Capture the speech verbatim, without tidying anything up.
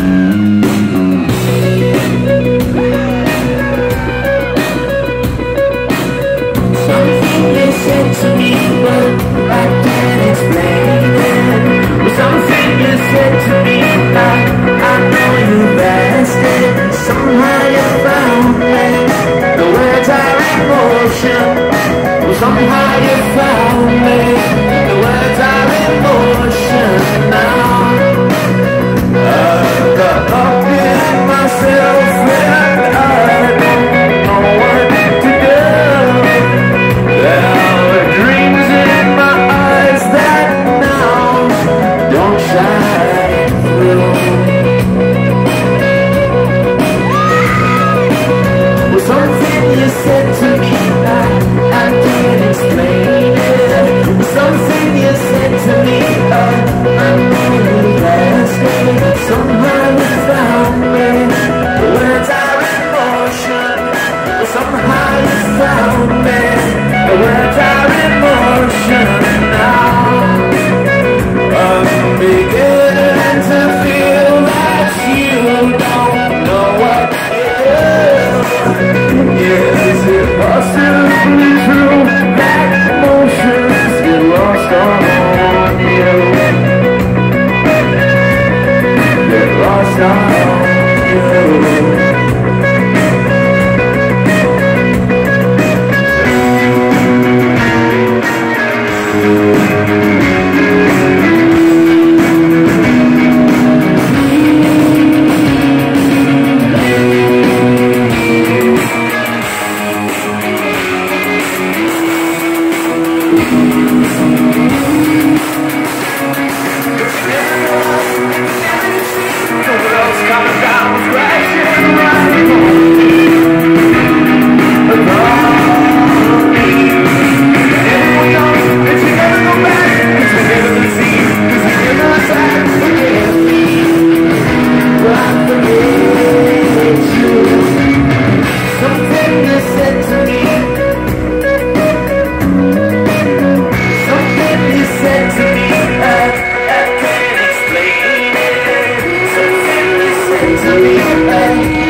Somehow you found me. The words are in motion now. I got up in myself and I don't know what to do. There were dreams in my eyes that now don't shine through. Well, something you said to me that I can't explain it. Something you said to me, oh, I know you last day. Somehow you found me. The words are in motion. Somehow you found me. The words are in motion now. I'm beginning to feel that you don't know what to do. Is it possibly true that emotions get lost on you? Get lost on you. To me,